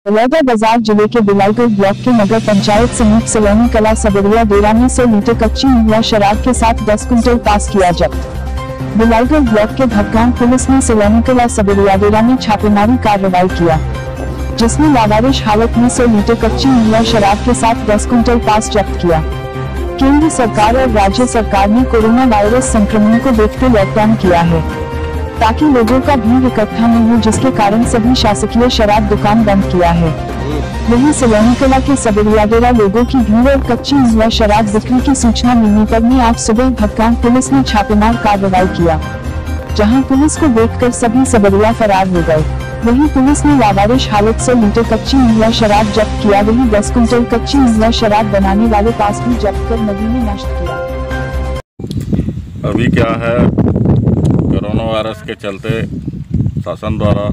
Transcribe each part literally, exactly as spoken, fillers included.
बलौदा बाजार जिले के बिलाईपुर ब्लॉक के नगर पंचायत समीप सलोनी कला सबरिया डेरा में सौ लीटर कच्ची हुआ शराब के साथ दस कुंटल पास किया जब्त। बिलाईपुर ब्लॉक के भटगांव पुलिस ने सलोनी कला सबरिया डेरा में छापेमारी कार्रवाई किया, जिसमें लावारिश हालत में सौ लीटर कच्ची हुआ शराब के साथ दस कुंटल पास जब्त किया। केंद्र सरकार और राज्य सरकार ने कोरोना वायरस संक्रमण को देखते लॉकडाउन किया है, ताकि लोगों का भीड़ इकट्ठा न हो, जिसके कारण सभी शासकीय शराब दुकान बंद किया है। वहीं सलोनी कला के सबरिया डेरा लोगों की भीड़ और कच्ची हुआ शराब बिक्री की सूचना मिलने पर में आज सुबह भटगांव पुलिस ने छापेमार कार्रवाई किया, जहां पुलिस को देखकर सभी सबरिया फरार हो गए। वहीं पुलिस ने लावारिश हालत से लीटर कच्ची हुआ शराब जब्त किया। वहीं दस कुंटल कच्ची हुआ शराब बनाने वाले पास भी जब्त कर नदी में नष्ट किया। अभी क्या है, कोरोना वायरस के चलते शासन द्वारा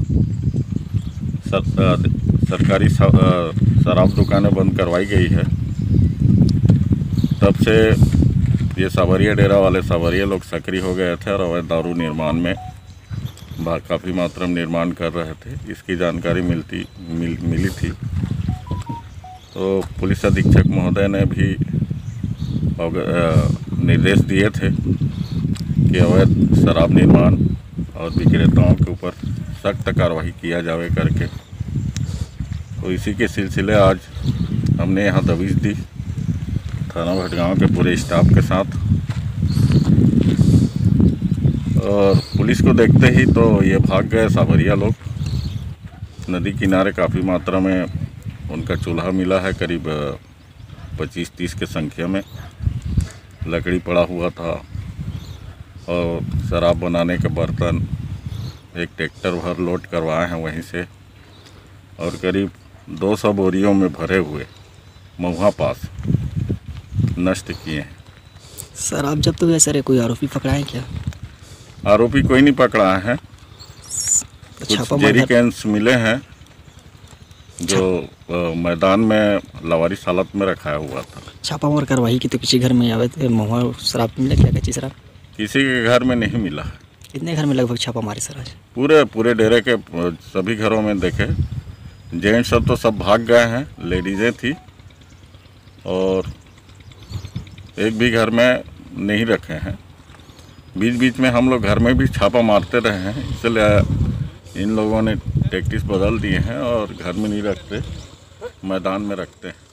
सर, सरकारी शराब दुकानें बंद करवाई गई है। तब से ये सावरिया डेरा वाले सावरिया लोग सक्रिय हो गए थे और अवैध दारू निर्माण में काफ़ी मात्रा में निर्माण कर रहे थे। इसकी जानकारी मिलती मिल, मिली थी तो पुलिस अधीक्षक महोदय ने भी निर्देश दिए थे कि अवैध शराब निर्माण और विक्रेताओं के ऊपर सख्त कार्रवाई किया जावे करके। तो इसी के सिलसिले आज हमने यहाँ दबिश दी थाना भटगांव के पूरे स्टाफ के साथ, और पुलिस को देखते ही तो ये भाग गए सावरिया लोग। नदी किनारे काफ़ी मात्रा में उनका चूल्हा मिला है, करीब पच्चीस तीस के संख्या में लकड़ी पड़ा हुआ था और शराब बनाने के बर्तन एक ट्रैक्टर भर लोड करवाए हैं वहीं से, और करीब दो सौ बोरियों में भरे हुए महुआ पास नष्ट किए हैं। शराब जब तो सर कोई आरोपी पकड़ा है क्या? आरोपी कोई नहीं पकड़ा है। कुछ जेरी कैंस मिले हैं जो आ, मैदान में लावारिश हालत में रखाया हुआ था। छापामार कार्रवाई की तो किसी घर में आवे थे महुआ शराब मिला क्या? कच्ची शराब किसी के घर में नहीं मिला है। कितने घर में लगभग छापा मारे सर आज? पूरे पूरे डेरे के सभी घरों में देखे। जेंट्स सब तो सब भाग गए हैं, लेडीजें थी और एक भी घर में नहीं रखे हैं। बीच बीच में हम लोग घर में भी छापा मारते रहे हैं, इसलिए इन लोगों ने टैक्टिस बदल दिए हैं और घर में नहीं रखते, मैदान में रखते हैं।